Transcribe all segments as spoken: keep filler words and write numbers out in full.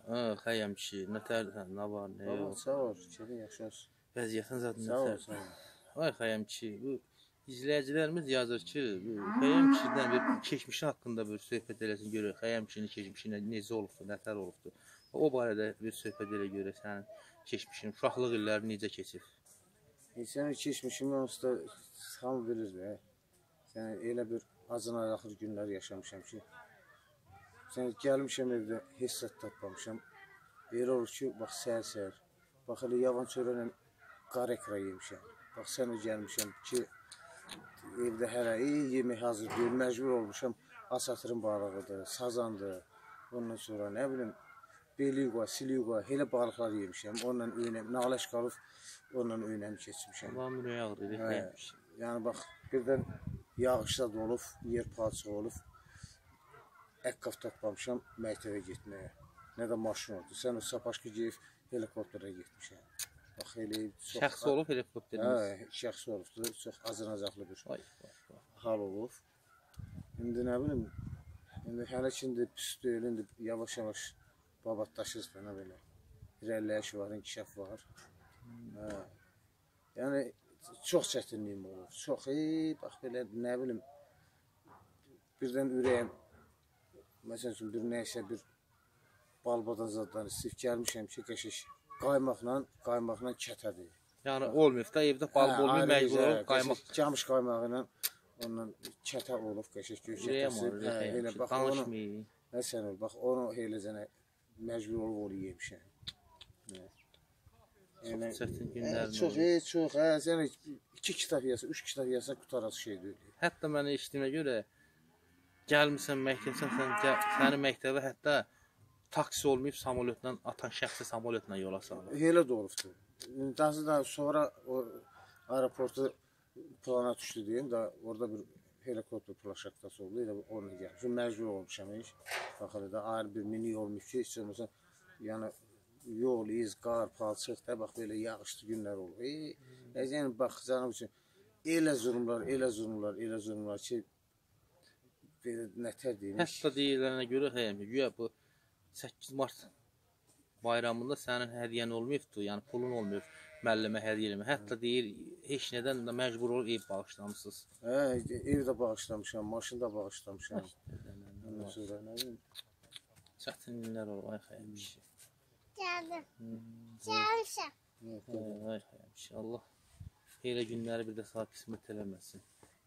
Ha, xəyəm kişi, nətər, nə var, nə yox. Sağ ol, kişi, yaxşı olsun. Vəziyyətin zaten Sağ ol, nətər. sağ ol. Ay xəyəm kişi, bu izləyicilərimiz yazır ki, bu xəyəm kişidən bir keçmişi haqqında bir söhbət eləsin görək. Xəyəm kişinin keçmişi necə olubdu, nətər olubdu. O barədə bir söhbət elə görək sənin keçmişin, uşaqlıq illəri necə keçib. Sənin keçmişimi onsuz da hamı bilir də. Sən elə bir acın ayaqlı günlər yaşamışam ki, sən gəlmişəm evdə hissət tapmamışam. Elə olur ki, bax səhər-səhər, bax elə yavan çörəklə qar ekra yemişəm. Bax sən də gəlmişəm ki, evdə hələ iyi yemək hazır deyil, məcbur olmuşam. Asatırın balığıdır, sazandır, ondan sonra nə bilim, beliqa, siliqa, elə balıqlar yemişəm. Onunla öynəm, nağlaş qalıb, onunla öynəm keçmişəm. Allah'ım ürəyi ağrıyır, xəyəm kişi. Yəni bax, birdən yağışlar da olub, yer palçıq olub, əqqaf tapmamışam məktəbə getməyə. Nə də maşın oldu. Sən o sapaşqı geyib helikopterə getmişəm. Bax, elə çox... Şəxs olub helikopterimiz? Hə, şəxs olubdur. Çox azın-azaqlı bir hal olub. İndi nə bilim, indi hələ ki, indi pis deyil, indi yavaş-yavaş babatdaşırız da, nə belə. İrəliləyiş var, inkişaf var. Hə. Yəni, çox çətinliyim olur. Çox, ey, bax belə, nə bilim, birdən ürəyəm, məsələn üçün, bir nəysə bir balbadan zaddan istif gəlmişəm ki, qəşiş qaymaqla, qaymaqla kətədir. Yəni, olmayıb da, evdə bal olmayıb, məcbur olub, qaymaq. Camış qaymağı ilə ondan kətə olub, qəşiş göy kətəsi. Elə, bax, onu, nə sən ol, bax, onu eləcənə məcbur olub, onu yemişəm. Çox çətin günlərin olur. Çox, ey, çox, hə, sən iki kitab yasa, üç kitab yasa qutarası şey deyil. Hətta mənə işdiyimə görə, gəlmirsən məktəbsən, sən, sənin məktəbə hətta taksi olmayıb, samolyotla, atan şəxsi samolyotla yola salır. Elə də olubdur. Daha da sonra o aeroportu plana düşdü deyim, da orada bir helikopter plaşaktası oldu, elə onunla gəlmişim. Məcbur olmuşam iş. Bax, elə də ayrı bir mini olmayıb ki, heç olmasa, yəni yol, iz, qar, palçıq da, bax, belə yağışlı günlər olur. Ey, yəni, bax, canım üçün, elə zulmlar, elə zulmlar, elə zulmlar ki, belə nətər deyim. Hətta deyilənə görə, xəyəm ki, güya bu səkkiz mart bayramında sənin hədiyyən olmayıbdır, yəni pulun olmayıb müəllimə hədiyyə eləmə. Hətta deyir, heç nədən də məcbur olub ev bağışlamışsınız. Hə, ev də bağışlamışam, maşın da bağışlamışam. Ondan sonra nə bileyim. Çətin günlər olur, ay xəyəm kişi. Gəldim. Gəlmişəm. Ay xəyəm kişi, Allah elə günləri bir də sağ qismət eləməsin.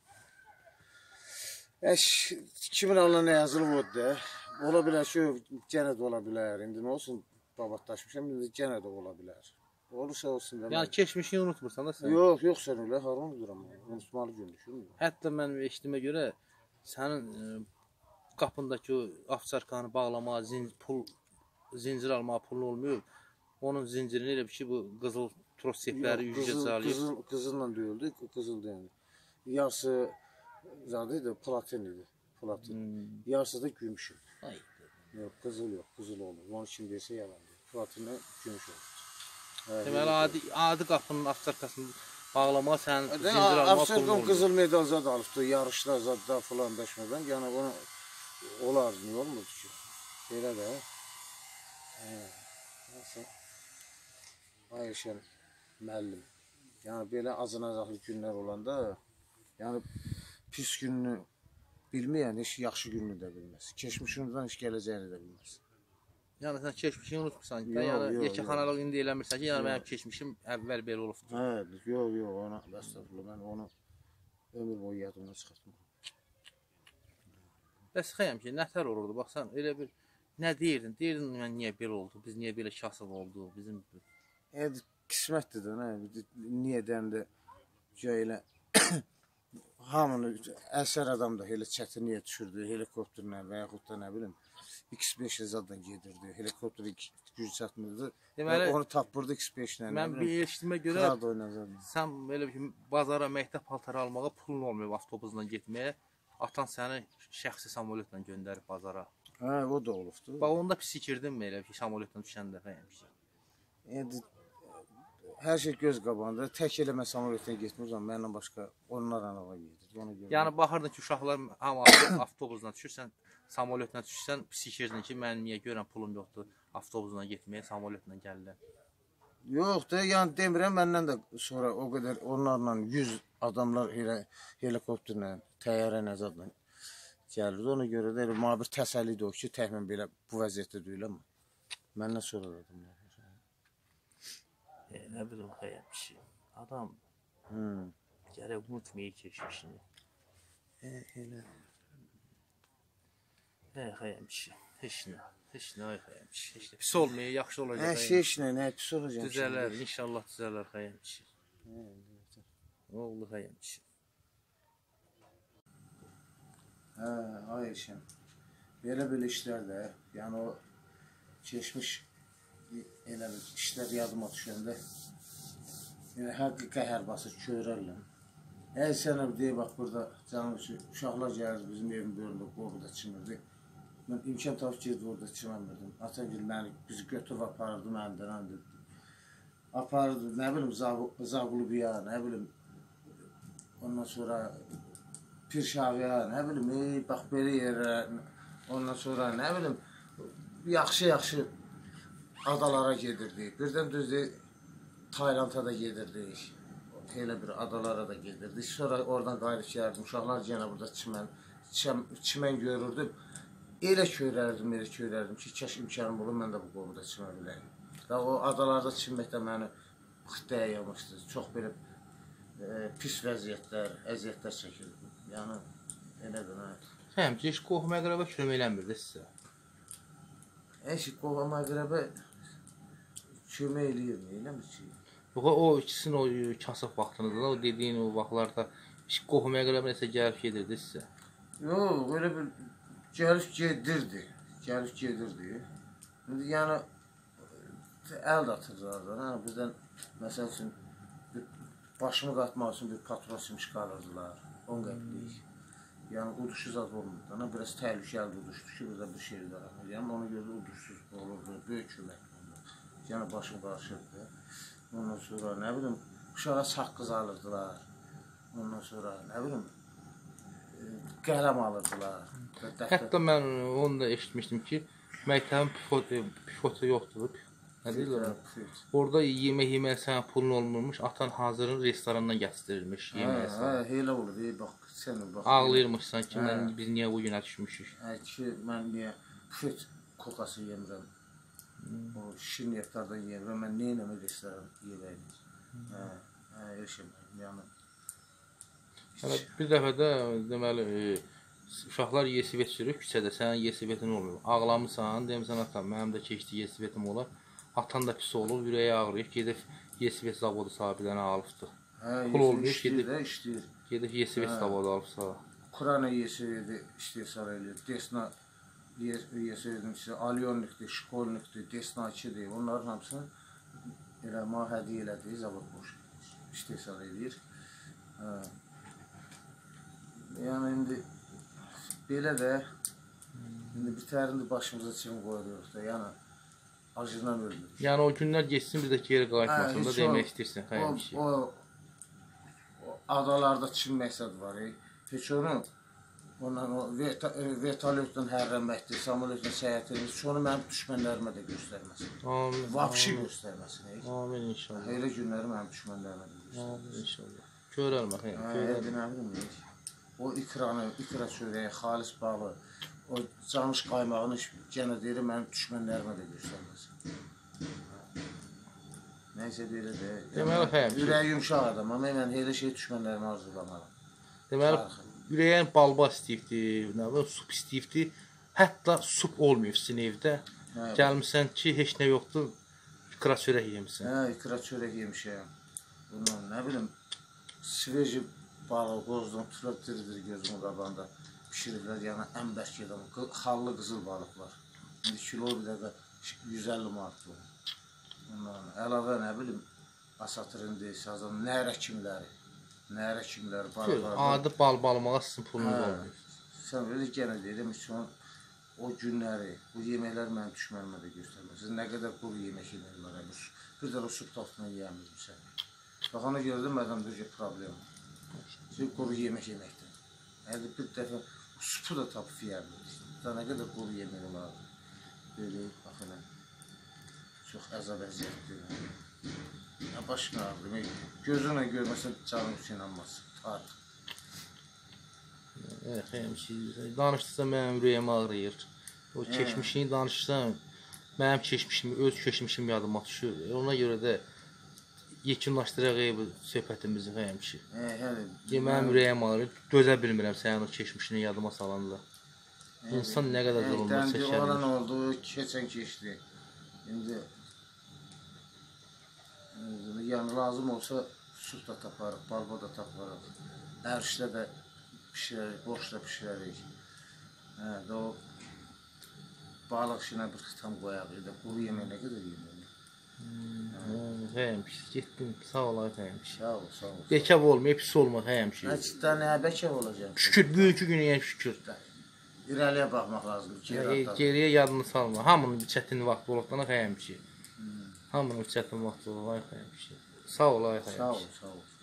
Əş, kimin alına nə yazılıb o da, ola bilər ki, gənə də ola bilər. İndi nə olsun, babatdaşmışam, indi gənə də ola bilər. Olursa olsun da. Yəni, keçmişini unutmursan da sən? Yox, yox sən öyle, har unuduram. Unutmalı gün düşünmür. Hətta mən eşitdiyimə görə, sənin qapındakı o afçarkanı bağlamağa, pul, zincir almağa pulun olmuyor. Onun zincirini elə bir ki, bu qızıl tros sepləri yüzə çalıyıb. Qızılla döyüldü, qızıl deyəndə. Yarısı zadıydı, platin idi. Platin. Hmm. Yarısı da gümüş idi. Ay. Yox, qızıl yox, qızıl olur. Onun kim deyirsə yalandır. Platinlə gümüş olur. Deməli, adi, adi qapının afçarkasını bağlamağa sənin zincir almağa pulun olmuyor. Afçarkan qızıl medal zad alıbdı, yarışlar zadda falan daşmadan. Yəni, onu olar, niyə olmurdu ki? Belə də. Nasıl? Ayşən müəllim. Yəni, belə acın-acaqlı günlər olanda, yəni, pis gününü bilməyən heç yaxşı gününü də bilməz. Keçmişindən heç gələcəyini də bilməz. Yəni, sən keçmişini unutmursan. Yəni, yekəxanalıq indi eləmirsən ki, yəni, mənim keçmişim əvvəl belə olubdur. Hə, yox, yox, ona, bəstəfirlə, mən onu ömür boyu yadımdan çıxartmam. Bəs xəyəm ki, nətər olurdu? Bax, sən elə bir, nə deyirdin? Deyirdin, mən niyə belə oldu? Biz niyə belə kasıb oldu? Bizim... Evet, qismətdir də, nə? Niyə deyəndə, elə hamını, əsər adam da elə çətinliyə düşürdü, helikopterlə və yaxud da nə bilim, X beş zaddan gedirdi, helikopteri güc çatmırdı, onu tapırdı X beşlə. Mən bir eşitmə görə, sən belə bir bazara məktəb paltarı almağa pulun olmuyor avtobusla getməyə, atan səni şəxsi samolyotla göndərib bazara. Hə, o da olubdur. Bax, onda pis ikirdin mi elə ki, samolyotla düşən dəfə yemişsin? Yəni, hər şey göz qabağında, tək elə mən samolyotla getmirsəm, mənlə başqa onlar anağa gedir. Yəni, baxırdın ki, uşaqlar hamı avtobusla düşür, sən Samolyotla düşsən, pisikirdin ki, mənim niyə görən pulum yoxdur, avtobusla getməyə, samolyotla gəlirəm. Yox da, yəni demirəm, məndən də sonra o qədər onlarla yüz adamlar elə helikopterlə, təyyarə nəzadla gəlirdi. Ona görə də elə mənə bir təsəlli idi o ki, təhmən belə bu vəziyyətdə deyiləm. Məndən sonra da adamlar. E, nə bilim, xəyəm kişi. Adam Hmm. gərək unutmayı keçmişini. E, elə. E, xəyəm kişi. Heç nə. Heç nə, ay xəyəm kişi. Heç nə. Pis olmaya, yaxşı olacaq. Hə, şey nə, nə pis olacaq. Düzələr, inşallah düzələr xəyəm kişi. Oğlu xəyəm kişi. Hə, ay işim. Belə-belə işlər də, yəni o keçmiş elə bir işlər yadıma düşəndə yəni həqiqi qəhər basır, köyrərlər. Hər sənə deyə bax, burada canım üçün uşaqlar gəlirdi, bizim evin böyründə qoğuda çimirdi. Mən imkan tapıb gedib orada çimənmirdim. Atagül məni, bizi götürüb aparırdı, məndən andı. Aparırdı, nə bilim, Zağulubiya, nə bilim, ondan sonra Pirşaviya, nə bilim, ey, bax belə yerlər, ondan sonra, nə bilim, yaxşı-yaxşı adalara gedirdik. Birdən düzdür, Taylanda da gedirdik. Elə bir adalara da gedirdik. Sonra oradan qayıdıb gəldim. Uşaqlar yenə burada çimən, çimən, çimən görürdüm. Elə köyrərdim, elə köyrərdim ki, kəş imkanım olur, mən də bu qovuda çimə biləyim. Və o adalarda çimməkdə məni xıttəyə yamışdı. Çox belə e, pis vəziyyətlər, əziyyətlər çəkirdim. Yəni, elə də nə? Həm ki, heç qohum əqrəbə kömək eləmirdi sizə. Eşi, qohum əqrəbə kömək eləyir, eləmir ki? Yox, o ikisinin o kasıb vaxtınızda, o dediyin o vaxtlarda qohum əqrəbə nəsə gəlib gedirdi sizə. Yox, öyle bir gəlib gedirdi, gəlib gedirdi. Yəni, əl də atırlardı, hə, bizdən, məsəl üçün, başımı qatmaq üçün bir patron simiş qalırdılar, on qəplik. Yəni, uduşsuz az olmurdu, hə, biraz təhlükəli uduşdu ki, burada bir şey var. Yəni, ona görə uduşsuz olurdu, böyük kömək olurdu. Yəni, başım qarşırdı. Ondan sonra, nə bilim, uşağa saqqız alırdılar. Ondan sonra, nə bilim, qələm alırdılar. Hətta mən onu da eşitmişdim ki, məktəbin pifotu yoxdur. Nə deyirlər? Orada yemək yemək sənə pulun olmurmuş, atan hazırın restorandan gətirilmiş yemək sənə. Hə, elə olur, bax, sən bax. Ağlayırmışsan ki, mən, biz niyə bu günə düşmüşük? Hə, ki, mən niyə püt kokası yemirəm. O şirin yeftardan yemirəm, mən neyə nəmə restoran yeməyim. Hə, hə, eşim, yəni. Bir dəfə də, deməli, uşaqlar yesivet sürüb küçədə, sənin yesivetin olmuyor. Ağlamısan, demirsən atam, mənim də keçdi yesivetim olar. Atan da pis olur, ürəyi ağrıyıb, gedib yesivet zavodu sahibilərini alıbdır. Pul olmuyor, gedib, gedib yesivet zavodu alıbsa. Kurana yesiveti istehsal edilir, Desna yesivetin size, Alyonlikdir, Şkolnikdir, Desna ikidir, onların hamısını elə ma hədiyyə elədiyi zavod boş istehsal edir. Yəni, indi belə də, indi bitərində başımıza çim qoyuruq da, yəni, acından ölmür. Yəni, o günlər geçsin, bir də geri qayıtmasın da demək istəyirsən, xəyəm ki. O adalarda çimmək səd var, heç onu, ondan o vertolyotdan hərrənməkdir, samolyotdan səyət edir, heç onu mənim düşmənlərimə də göstərməsin. Amin. Vapşi göstərməsin. Amin inşallah. Elə günləri mənim düşmənlərimə də göstərməsin. Amin inşallah. Görərmə, xəyəm, görərmə. O ikranı, ikra çörəyi, xalis bağı, o camış qaymağını yenə deyir, mənim düşmənlərimə də göstərməsin. Nəysə belə də. Deməli, xəyəm ki. Ürəyi yumşaq adam, amma mən elə şey düşmənlərimə arzulamaram. Deməli, ürəyin balba istəyibdir, nə bilim, sup istəyibdir. Hətta sup olmuyor sizin evdə. Gəlmişsən ki, heç nə yoxdur, ikra çörək yemişsən. Hə, ikra çörək yemişəm. Bundan, nə bilim, sveji balığı qozdan tutulub diridir gözümün qabağında. Pişiriblər, yəni ən bərk yedim. Xallı qızıl balıq var. İndi kilo bir dəqiqə yüz əlli manatdır. Ondan əlavə, nə bilim, asatırındır, sazan, nərə kimləri. Nərə kimləri, balıqlar. Adi bal balmağa sizin pulunuz olmuyor. Sən belə genə deyirəm, üçün o günləri, bu yeməklər mənim düşmənimə də göstərmir. Siz nə qədər quru yemək yemək var, bir də o süb tatını yiyəmirsən. Bax, ona görə də mədəmdə ki, problem var. Quru yemək yeməkdir. Yəni, bir dəfə supu da tapıb yiyəmirsən. Daha nə qədər quru yeməlim abi. Böyle baxın. Çox əzab əziyyətdir. Ya başqa ağrım. Gözünlə görməsən canım inanmaz. Tarix. Evet, həmçinin danışdıqca mənim ürəyim ağrıyır. O keçmişini danışsam, mənim keçmişim, öz keçmişim yadıma düşür. Ona görə də yekunlaşdıraq bu söhbətimizi həmçinin. Yəni Mənim ürəyim ağrıyır, dözə bilmirəm sənin o keçmişini yadıma salanda. İnsan nə qədər zulmlar çəkər. İndi olan oldu, keçən keçdi. İndi yəni lazım olsa süt da taparıq, balba da taparıq. Ərşdə də pişirərik, boşda pişirərik. Hə, də o balıq işinə bir xitam qoyaq. Quru yemək nə qədər yemək? Həmçinin, getdim, sağ olaq həmçinin. Sağ ol, sağ ol. Bekav olmayıb, pis olmaq həmçinin. Həcdə nə bəkəv olacaq? Şükür, bugünkü günüyə şükür. İrəliyə baxmaq lazımdır. Geriyə yadını salma. Hamının bir çətin vaxtı olaqdan həmçinin. Hamının bir çətin vaxtı olaq həmçinin. Sağ olaq həmçinin. Sağ ol, sağ ol.